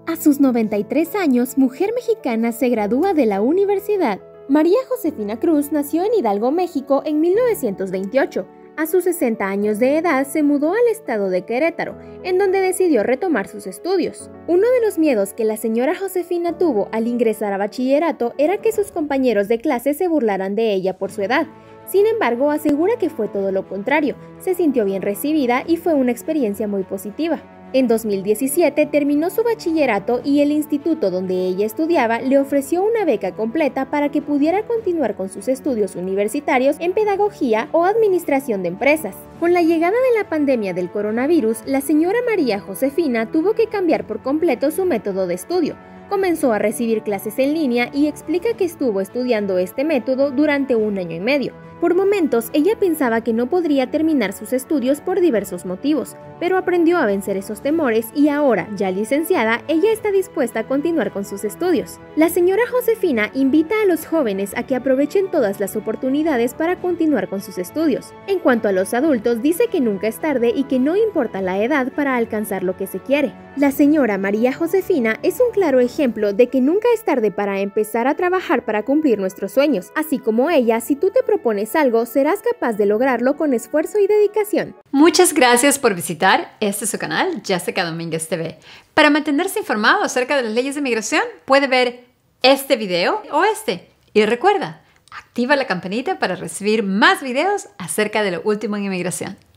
A sus 93 años, mujer mexicana se gradúa de la universidad. María Josefina Cruz nació en Hidalgo, México, en 1928. A sus 60 años de edad se mudó al estado de Querétaro, en donde decidió retomar sus estudios. Uno de los miedos que la señora Josefina tuvo al ingresar a bachillerato era que sus compañeros de clase se burlaran de ella por su edad. Sin embargo, asegura que fue todo lo contrario, se sintió bien recibida y fue una experiencia muy positiva. En 2017 terminó su bachillerato y el instituto donde ella estudiaba le ofreció una beca completa para que pudiera continuar con sus estudios universitarios en pedagogía o administración de empresas. Con la llegada de la pandemia del coronavirus, la señora María Josefina tuvo que cambiar por completo su método de estudio. Comenzó a recibir clases en línea y explica que estuvo estudiando este método durante 1 año y medio. Por momentos, ella pensaba que no podría terminar sus estudios por diversos motivos, pero aprendió a vencer esos temores y ahora, ya licenciada, ella está dispuesta a continuar con sus estudios. La señora Josefina invita a los jóvenes a que aprovechen todas las oportunidades para continuar con sus estudios. En cuanto a los adultos, dice que nunca es tarde y que no importa la edad para alcanzar lo que se quiere. La señora María Josefina es un claro ejemplo de que nunca es tarde para empezar a trabajar para cumplir nuestros sueños. Así como ella, si tú te propones algo, serás capaz de lograrlo con esfuerzo y dedicación. Muchas gracias por visitar su canal, Jessica Domínguez TV. Para mantenerse informado acerca de las leyes de migración, puede ver este video o este. Y recuerda, activa la campanita para recibir más videos acerca de lo último en inmigración.